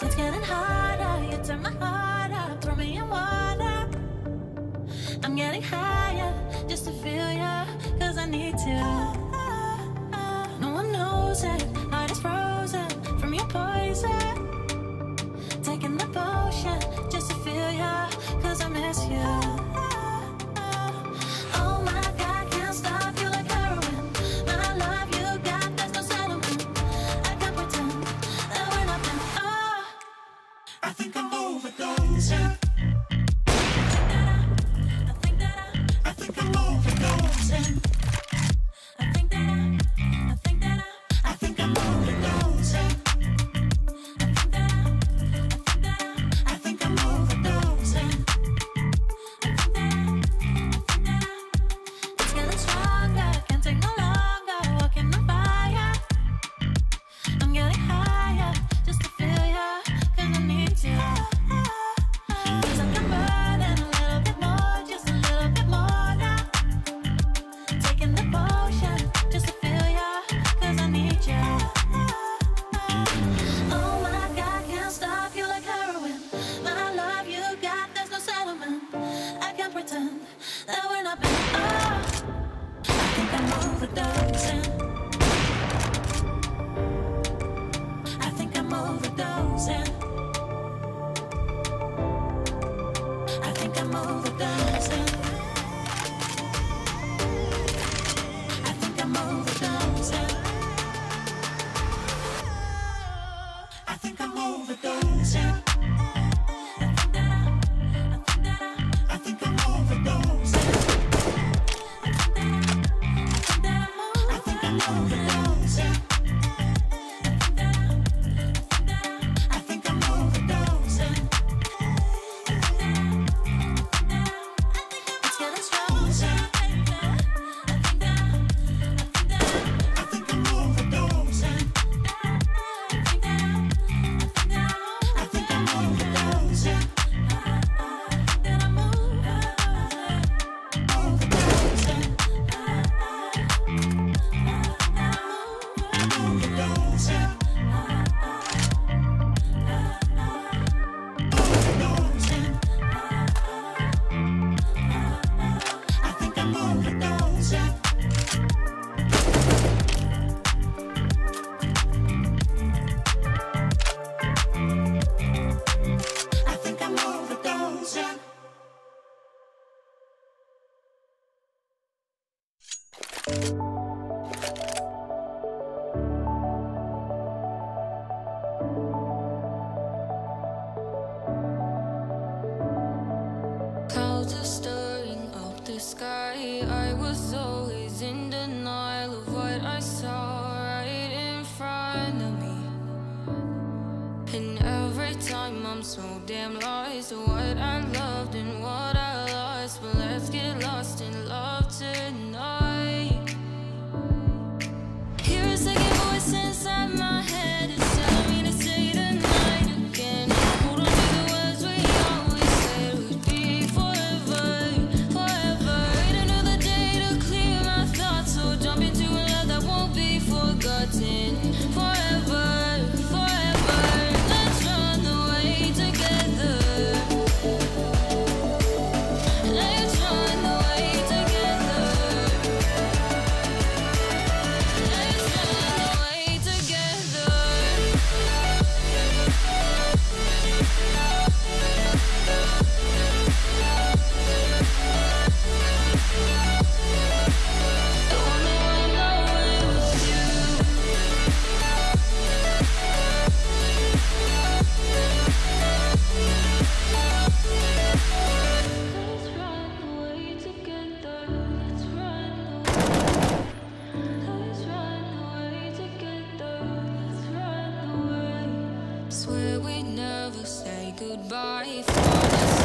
It's getting harder, you turn my heart up, throw me in water. I'm getting higher, just to feel ya, cause I need to. No one knows it, heart is frozen from your poison. Taking the potion, just to feel ya, cause I miss you. Oh my God, can't stop you like heroin. My love you got, there's no settlement. I can't pretend that we're nothing. Oh, I think I'm overdosing. I think I'm overdosing. I think I'm overdosing. I think I'm overdosing. It's getting stronger, can't take no longer. Walking on fire. I'm getting higher, just to feel ya, cause I need to. Feels like I'm burning a little bit more, just a little bit more now. Taking the potion, just to feel ya, cause I need ya. Oh my God, can't stop you like heroin. My love you got, there's no settlement. I can't pretend that we're not been. Oh, I think I'm overdosing. I think I'm overdosing. I think I'm overdosing. I think I'm overdosing. I think I'm overdosing. I think I'm overdosing. I think I'm overdosing. I think I'm overdosing. It's getting stronger. I think I'm overdosing. I think I'm overdosing. Clouds are stirring up the sky. I was always in denial of what I saw right in front of me. And every time I'm so damn lost to what I loved and what I lost. But let's get lost in love tonight. Hear a second voice inside my head. It's telling me to stay tonight again. Hold on to the words we always said would be forever, forever. Wait another day to clear my thoughts. So jump into a love that won't be forgotten. Forever, forever. Let's run away together. Let's run away together. Let's run away together. The only one knowing was you. Let's run away together. Let's run away. Let's run away together. Let's run away. Swear we'd never say goodbye. For the